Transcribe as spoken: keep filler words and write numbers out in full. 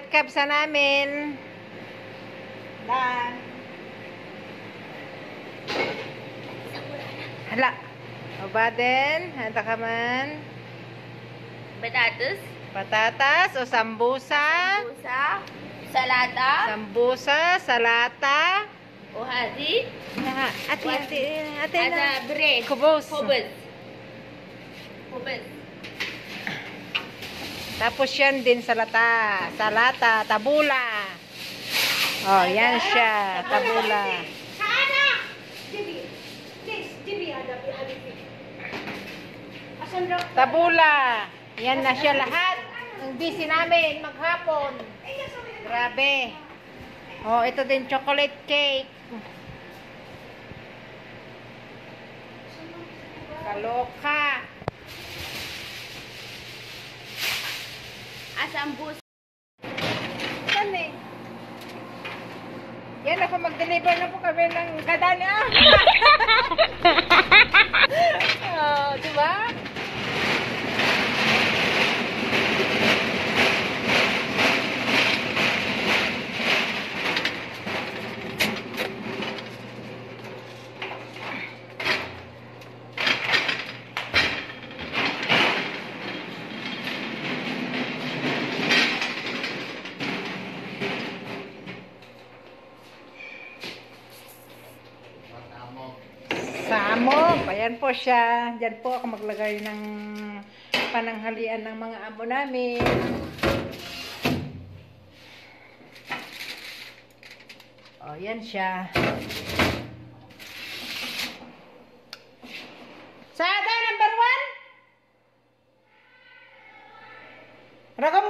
kapsa namin. Dan. Hala. O ba din? Handa ka man? Patatas. Patatas o sambusa? Sambusa. Salata. Sambusa, salata. O hadi. Na, ate, ate, ate na. Ada bread. Kubos. Kubos. Kubos. Tapos yan din salata. Salata, tabula. Oh, yan siya. Tabula. Tabula. Yan na siya lahat. Ang busy namin maghapon. Grabe. Oh, ito din chocolate cake. Kaloka. Asambus. Yan eh. Yan ako mag-deliver na po kami ng kadana. Oh, diba? Samok. Ayan po siya. Diyan po ako maglagay ng pananghalian ng mga amo namin. O, yan siya. Sada, number one? Raka mo